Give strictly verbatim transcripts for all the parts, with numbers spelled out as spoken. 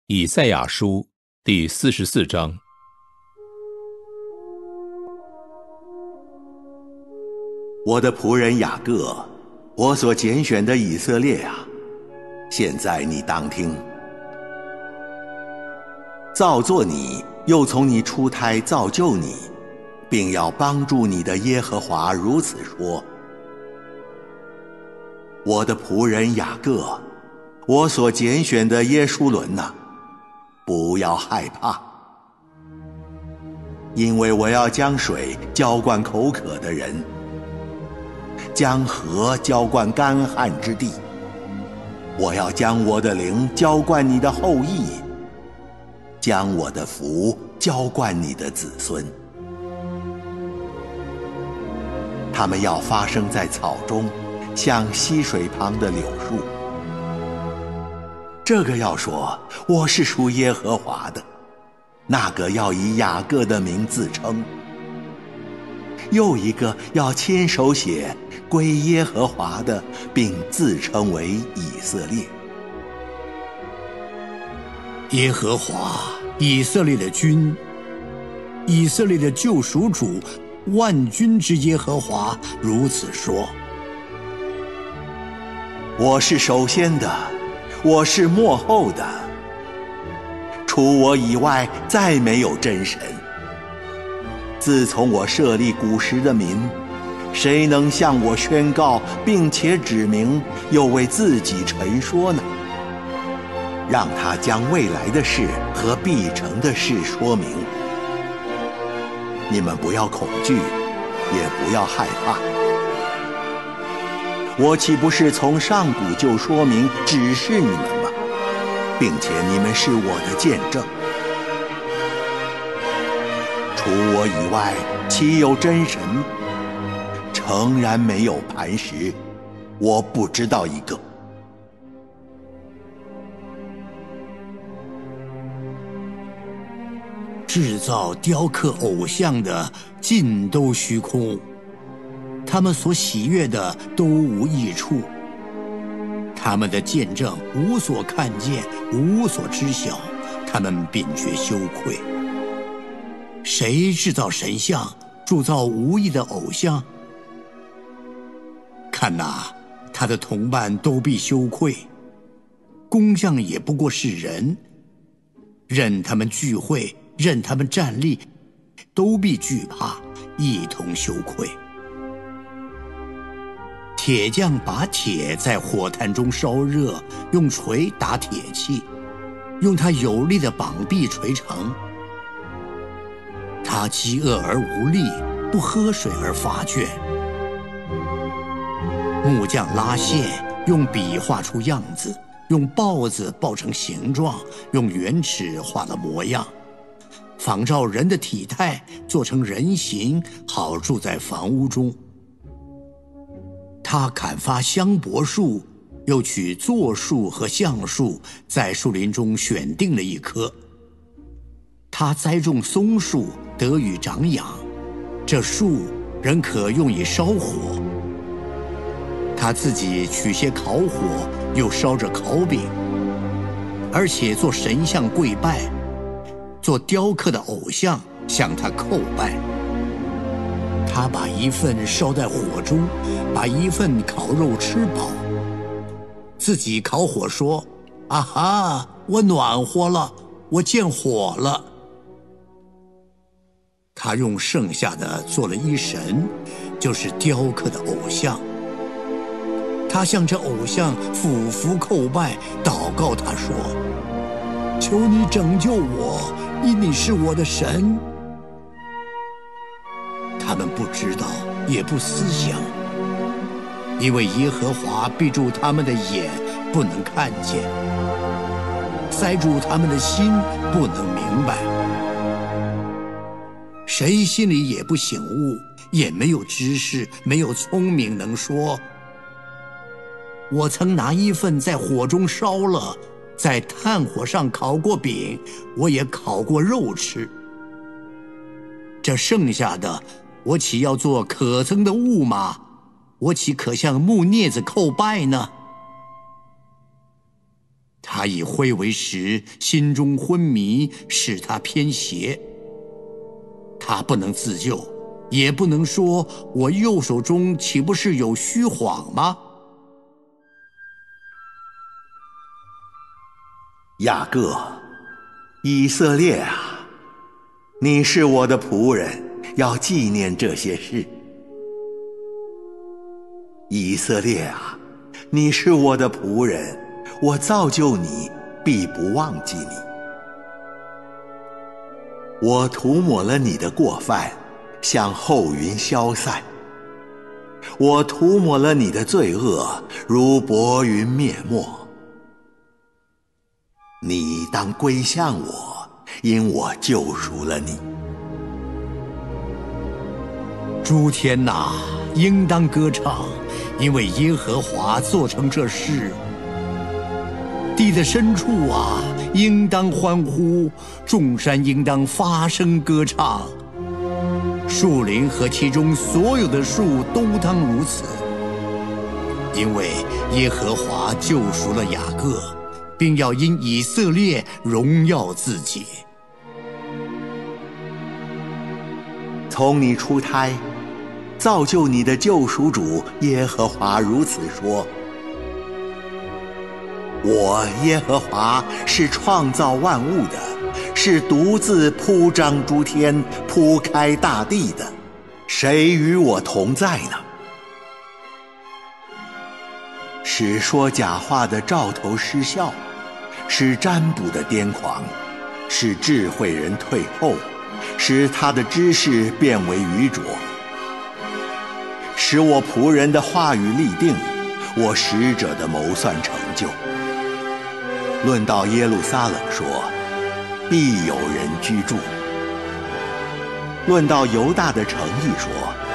以赛亚书第四十四章。 我的仆人雅各，我所拣选的以色列啊，现在你当听。造作你，又从你出胎造就你，并要帮助你的耶和华如此说：我的仆人雅各，我所拣选的耶书伦哪，不要害怕，因为我要将水浇灌口渴的人，将河浇灌干旱之地。我要将我的灵浇灌你的后裔，将我的福浇灌你的子孙。他们要发生在草中，像溪水旁的柳树。这个要说我是属耶和华的，那个要以雅各的名自称，又一个要亲手写归耶和华的，并自称为以色列。 耶和华，以色列的君，以色列的救赎主，万军之耶和华如此说： 我是首先的，我是末后的，除我以外再没有真神。自从我设立古时的民，谁能向我宣告，并且指明，又为自己陈说呢？让他将未来的事和必成的事说明。你们不要恐惧，也不要害怕。我岂不是从上古就说明指示你们吗？并且你们是我的见证。除我以外，岂有真神？诚然没有磐石，我不知道一个。 制造雕刻偶像的尽都虚空，他们所喜悦的都无益处，他们的见证无所看见，无所知晓，他们便觉羞愧。谁制造神像，铸造无益的偶像？看哪，他的同伴都必羞愧，工匠也不过是人，任他们聚会，任他们站立，都必惧怕，一同羞愧。铁匠把铁在火炭中烧热，用锤打铁器，用他有力的膀臂锤成。他饥饿而无力，不喝水而发倦。木匠拉线，用笔画出样子，用刨子刨成形状，用圆尺画了模样，仿照人的体态，做成人形，好住在房屋中。他砍伐香柏树，又取柞树和橡树，在树林中选定了一棵。他栽种松树，得以长养，这树仍可用以烧火。他自己取些烤火，又烧着烤饼，而且做神像跪拜，做雕刻的偶像向他叩拜。他把一份烧在火中，把一份烤肉吃饱，自己烤火说：啊哈，我暖和了，我见火了。他用剩下的做了一神，就是雕刻的偶像。他向这偶像俯伏叩拜，祷告他说：求你拯救我，因你是我的神。他们不知道，也不思想，因为耶和华闭住他们的眼，不能看见，塞住他们的心，不能明白。谁心里也不醒悟，也没有知识，没有聪明能说：我曾拿一份在火中烧了，在炭火上烤过饼，我也烤过肉吃。这剩下的，我岂要做可憎的物吗？我岂可向木镊子叩拜呢？ 他以灰为食，心中昏迷，使他偏邪。他不能自救，也不能说我右手中岂不是有虚谎吗？ 雅各，以色列啊，你是我的仆人，要纪念这些事。以色列啊，你是我的仆人，我造就你，必不忘记你。我涂抹了你的过犯，像后云消散；我涂抹了你的罪恶，如薄云灭没。你当归向我，因我救赎了你。 诸天哪，应当歌唱，因为耶和华做成这事。地的深处啊，应当欢呼，众山应当发声歌唱。树林和其中所有的树都当如此，因为耶和华救赎了雅各，并要因以色列荣耀自己。 从你出胎，造就你的救赎主耶和华如此说：我耶和华是创造万物的，是独自铺张诸天、铺开大地的，谁与我同在呢？使说假话的兆头失效，使占卜的癫狂，使智慧人退后，使他的知识变为愚拙，使我仆人的话语立定，我使者的谋算成就。论到耶路撒冷说，必有人居住；论到犹大的城邑说，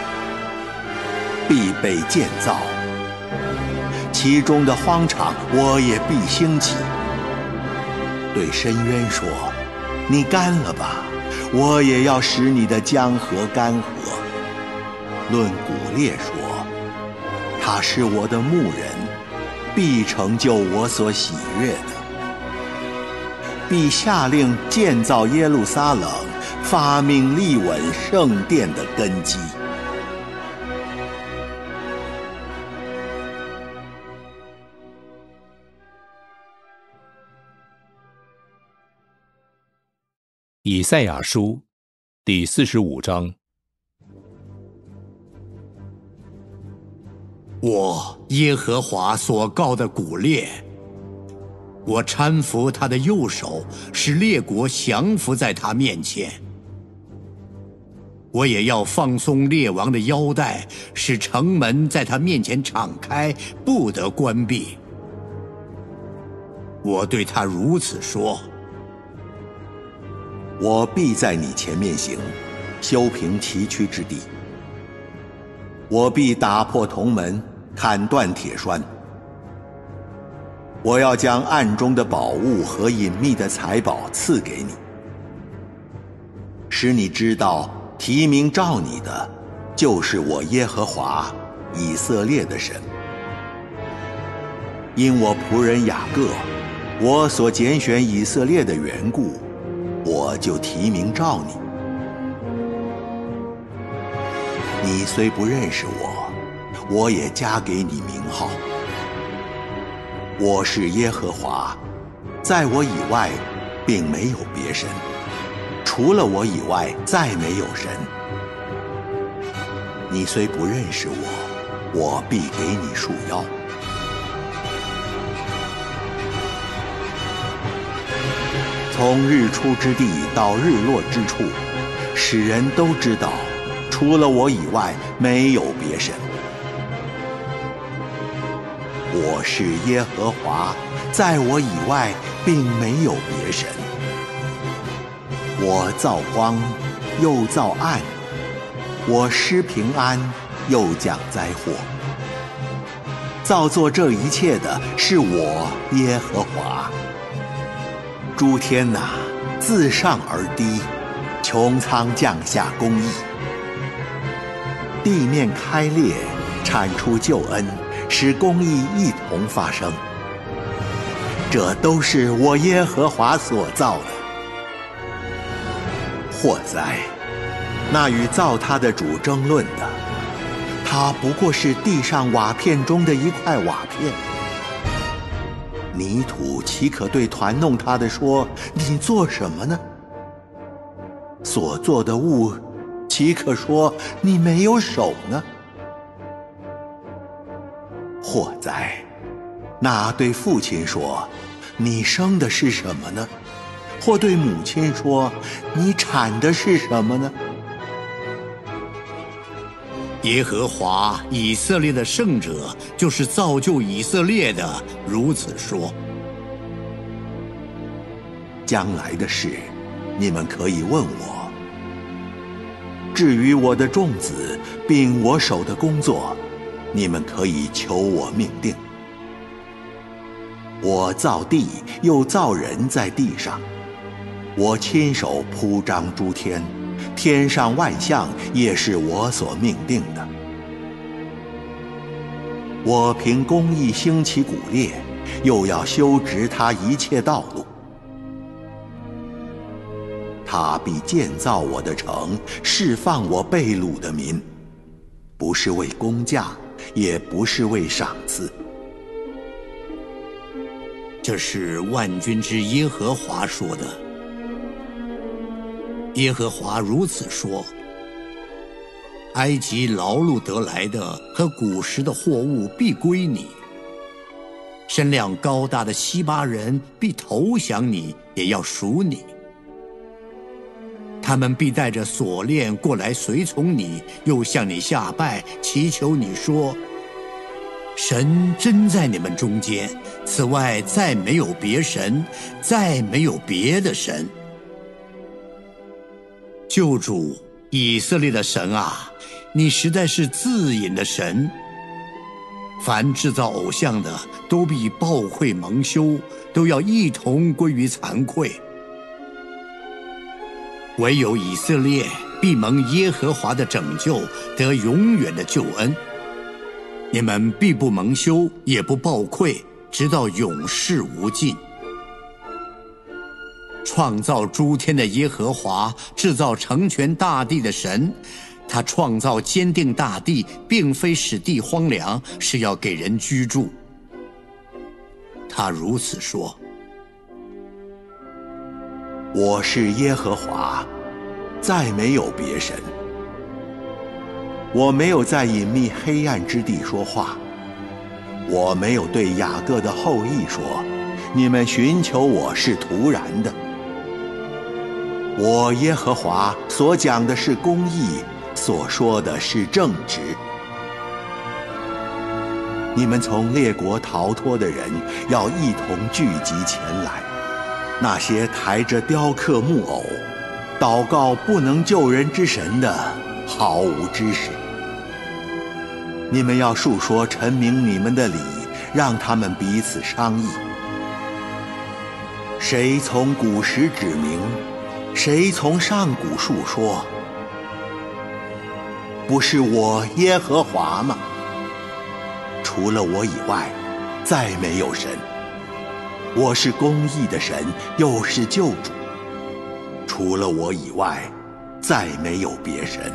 必被建造，其中的荒场我也必兴起。对深渊说，你干了吧，我也要使你的江河干涸。论古列说，他是我的牧人，必成就我所喜悦的。必下令建造耶路撒冷，发命立稳圣殿的根基。 以赛亚书第四十五章。 我耶和华所告的古列，我搀扶他的右手，使列国降服在他面前。我也要放松列王的腰带，使城门在他面前敞开，不得关闭。我对他如此说： 我必在你前面行，修平崎岖之地。我必打破铜门，砍断铁栓。我要将暗中的宝物和隐秘的财宝赐给你，使你知道提名召你的就是我耶和华以色列的神。因我仆人雅各，我所拣选以色列的缘故，我就提名召你。你虽不认识我，我也加给你名号。我是耶和华，在我以外并没有别神，除了我以外再没有神。你虽不认识我，我必给你束腰。从日出之地到日落之处，使人都知道，除了我以外没有别神。我是耶和华，在我以外并没有别神。我造光，又造暗；我施平安，又降灾祸。造作这一切的是我耶和华。诸天哪，自上而低，穹苍降下公义。地面开裂，产出救恩，使公义一同发生。 这都是我耶和华所造的。祸哉！那与造他的主争论的，他不过是地上瓦片中的一块瓦片。泥土岂可对团弄他的说：“你做什么呢？”所做的物岂可说：“你没有手呢？”祸哉！那对父亲说：“你生的是什么呢？”或对母亲说：“你产的是什么呢？” 耶和华以色列的圣者，就是造就以色列的，如此说： 将来的事，你们可以问我；至于我的众子，并我手的工作，你们可以求我命定。我造地，又造人在地上，我亲手铺张诸天。天上万象也是我所命定的。我凭公义兴起古列，又要修直他一切道路。他必建造我的城，释放我被掳的民，不是为工价，也不是为赏赐。 这是万军之耶和华说的。耶和华如此说：埃及劳碌得来的和古时的货物必归你，身量高大的西巴人必投降你，也要属你。他们必带着锁链过来随从你，又向你下拜，祈求你说：神真在你们中间，此外再没有别神，再没有别的神。救主以色列的神啊，你实在是自隐的神。凡制造偶像的，都必暴愧蒙羞，都要一同归于惭愧。唯有以色列必蒙耶和华的拯救，得永远的救恩。你们必不蒙羞，也不暴愧，直到永世无尽。创造诸天的耶和华，制造成全大地的神，他创造坚定大地，并非使地荒凉，是要给人居住。他如此说： 我是耶和华，再没有别神。我没有在隐秘黑暗之地说话，我没有对雅各的后裔说：你们寻求我是徒然的。我耶和华所讲的是公义，所说的是正直。你们从列国逃脱的人，要一同聚集前来。那些抬着雕刻木偶，祷告不能救人之神的，毫无知识。你们要述说陈明你们的理，让他们彼此商议。谁从古时指明？谁从上古述说？不是我耶和华吗？除了我以外，再没有神。我是公义的神，又是救主。除了我以外，再没有别神。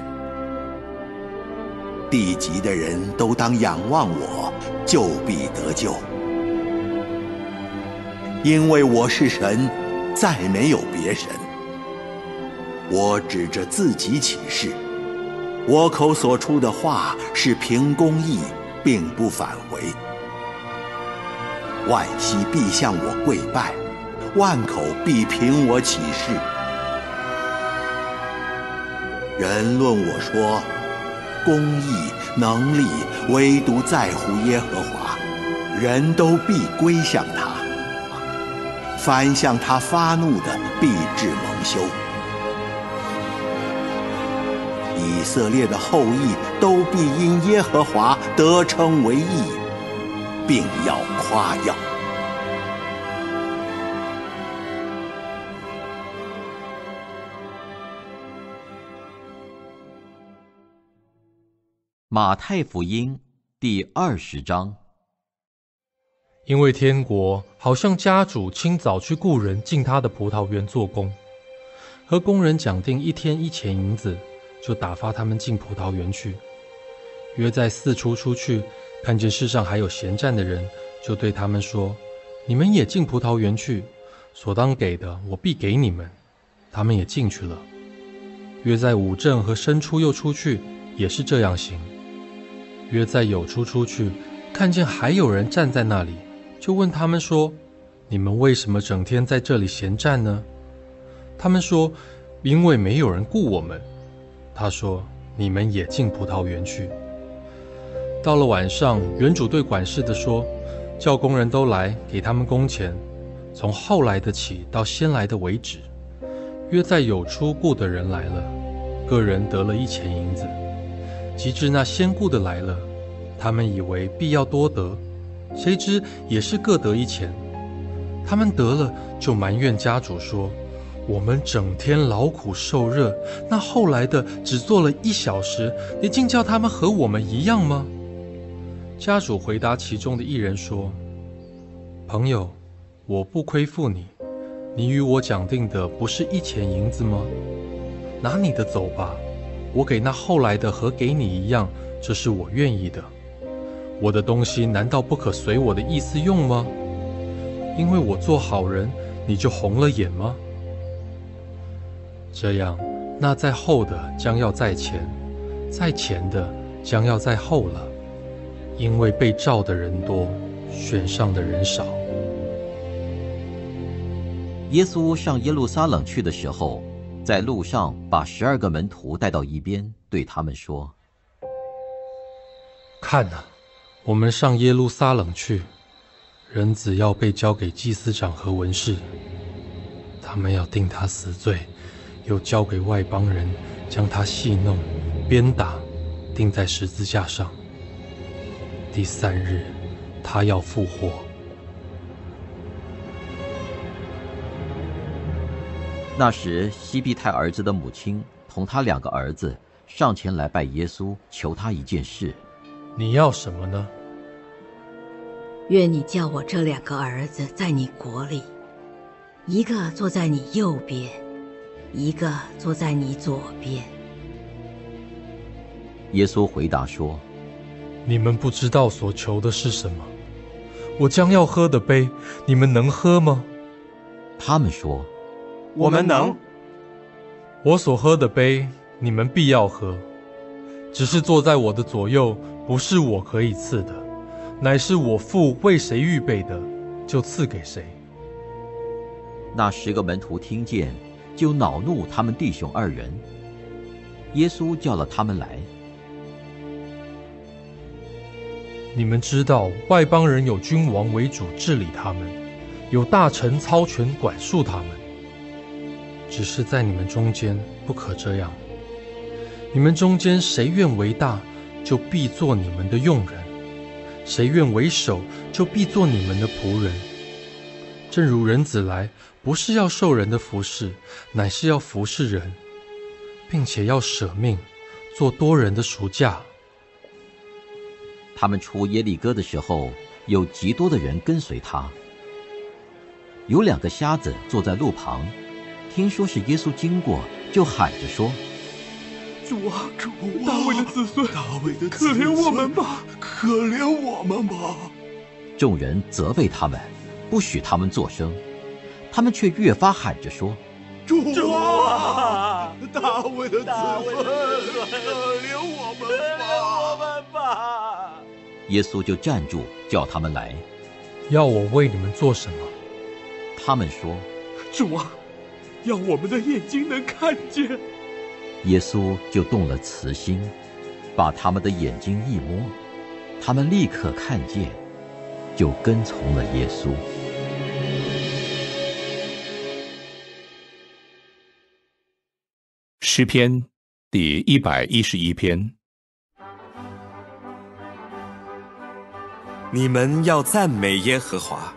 地极的人都当仰望我，就必得救。因为我是神，再没有别神。我指着自己起誓，我口所出的话是凭公义，并不返回。万膝必向我跪拜，万口必凭我起誓。人论我说，公义能力唯独在乎耶和华，人都必归向他。凡向他发怒的，必致蒙羞。以色列的后裔都必因耶和华得称为义，并要夸耀。 马太福音第二十章。 因为天国好像家主清早去雇人进他的葡萄园做工，和工人讲定一天一钱银子，就打发他们进葡萄园去。约在巳初出去，看见世上还有闲站的人，就对他们说：你们也进葡萄园去，所当给的我必给你们。他们也进去了。约在午正和申初又出去，也是这样行。约在酉初出去，看见还有人站在那里，就问他们说：你们为什么整天在这里闲站呢？他们说：因为没有人雇我们。他说：你们也进葡萄园去。到了晚上，园主对管事的说：叫工人都来，给他们工钱，从后来的起到先来的为止。约在酉初雇的人来了，个人得了一钱银子。及至那先雇的来了，他们以为必要多得，谁知也是各得一钱。他们得了，就埋怨家主说：我们整天劳苦受热，那后来的只做了一小时，你竟叫他们和我们一样吗？家主回答其中的一人说：朋友，我不亏负你，你与我讲定的不是一钱银子吗？拿你的走吧，我给那后来的和给你一样，这是我愿意的。我的东西难道不可随我的意思用吗？因为我做好人，你就红了眼吗？这样，那在后的将要在前，在前的将要在后了。因为被召的人多，选上的人少。 耶稣上耶路撒冷去的时候，在路上把十二个门徒带到一边，对他们说： 看哪，我们上耶路撒冷去，人子要被交给祭司长和文士，他们要定他死罪，又交给外邦人，将他戏弄、鞭打，钉在十字架上。第三日，他要复活。 那时，西庇太儿子的母亲同他两个儿子上前来拜耶稣，求他一件事。 你要什么呢？ 愿你叫我这两个儿子在你国里，一个坐在你右边，一个坐在你左边。 耶稣回答说： 你们不知道所求的是什么。我将要喝的杯，你们能喝吗？ 他们说： 我们能。 我所喝的杯，你们必要喝。只是坐在我的左右，不是我可以赐的，乃是我父为谁预备的，就赐给谁。 那十个门徒听见，就恼怒他们弟兄二人。耶稣叫了他们来。 你们知道，外邦人有君王为主治理他们，有大臣操权管束他们。只是在你们中间不可这样。你们中间谁愿为大，就必做你们的用人；谁愿为首，就必做你们的仆人。正如人子来，不是要受人的服侍，乃是要服侍人，并且要舍命，做多人的赎价。 他们出耶利哥的时候，有极多的人跟随他。有两个瞎子坐在路旁，听说是耶稣经过，就喊着说： 主啊，主啊，大卫的子孙，大卫的子孙，可怜我们吧，可怜我们吧！ 众人责备他们，不许他们作声。他们却越发喊着说： 主啊，大卫的子孙，可怜我们吧，我们吧！ 耶稣就站住，叫他们来。 要我为你们做什么？ 他们说： 主啊，要我们的眼睛能看见。 耶稣就动了慈心，把他们的眼睛一摸，他们立刻看见，就跟从了耶稣。 诗篇第一百一十一篇。 你们要赞美耶和华，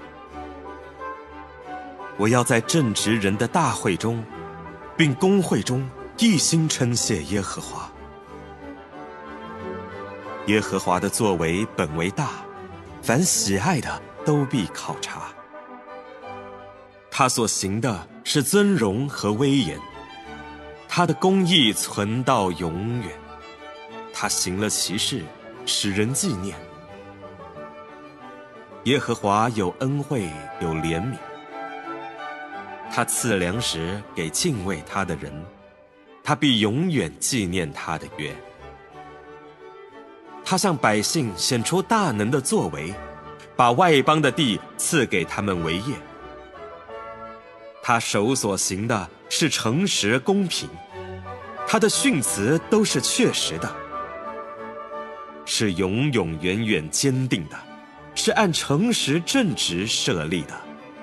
我要在正直人的大会中，并公会中一心称谢耶和华。耶和华的作为本为大，凡喜爱的都必考察。他所行的是尊荣和威严，他的公义存到永远。他行了奇事，使人纪念。耶和华有恩惠，有怜悯。他赐粮食给敬畏他的人，他必永远纪念他的约。他向百姓显出大能的作为，把外邦的地赐给他们为业。他手所行的是诚实公平，他的训词都是确实的，是永永远远坚定的，是按诚实正直设立的。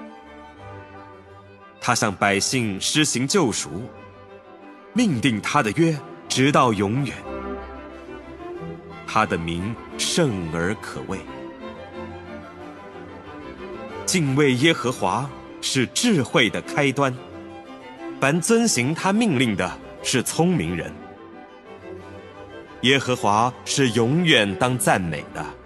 他向百姓施行救赎，命定他的约直到永远。他的名圣而可畏。敬畏耶和华是智慧的开端，凡遵行他命令的是聪明人。耶和华是永远当赞美的。